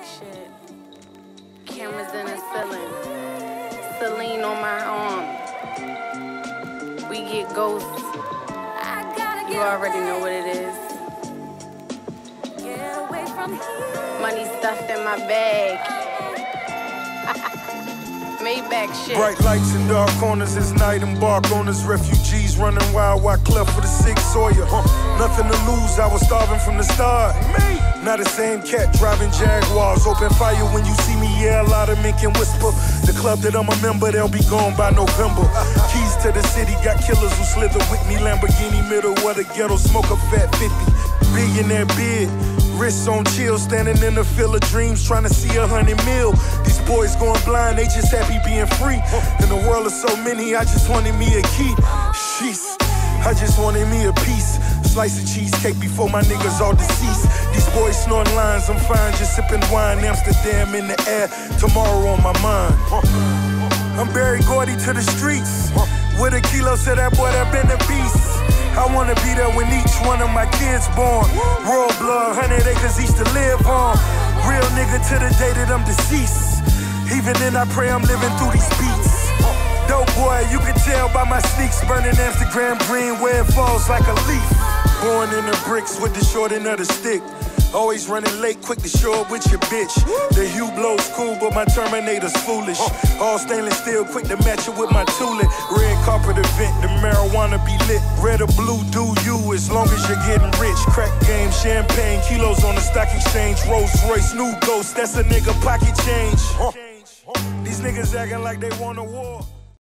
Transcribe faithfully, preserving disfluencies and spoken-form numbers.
shit. Cameras in the ceiling. Celine on my arm. We get ghosts. You already know what it is. Money stuffed in my bag. Maybach shit. Bright lights in dark corners, it's night. Embark on us, refugees running wild, while cleft for the sick Sawyer. Huh. Nothing to lose, I was starving from the start. Me. Not the same cat driving Jaguars. Open fire when you see me, yeah, a lot of men can whisper. The club that I'm a member, they'll be gone by November. Keys to the city, got killers who slither with me. Lamborghini middle of the ghetto, smoke a fat fifty. Billionaire bid. Wrists on chill, standing in the field of dreams, trying to see a hundred mil. These boys going blind, they just happy being free. In the world of so many, I just wanted me a key. Sheesh, I just wanted me a piece. Slice of cheesecake before my niggas all deceased. These boys snorting lines, I'm fine, just sipping wine. Amsterdam in the air, tomorrow on my mind. I'm Barry Gordy to the streets. With a kilo, said that boy that been a beast. I wanna be there when each one of my kids born. Royal blood, hundred acres each to live on. Real nigga to the day that I'm deceased. Even then I pray I'm living through these beats. Dope boy, you can tell by my sneaks. Burning Amsterdam green where it falls like a leaf. Born in the bricks with the short end of the stick. Always running late, quick to show up with your bitch. The hue blows cool, but my Terminator's foolish. All stainless steel, quick to match it with my tulip. Red carpet event, the marijuana be lit. Red or blue, do you, as long as you're getting rich. Crack game, champagne, kilos on the stock exchange. Rolls Royce, new ghost, that's a nigga pocket change. These niggas acting like they want a war.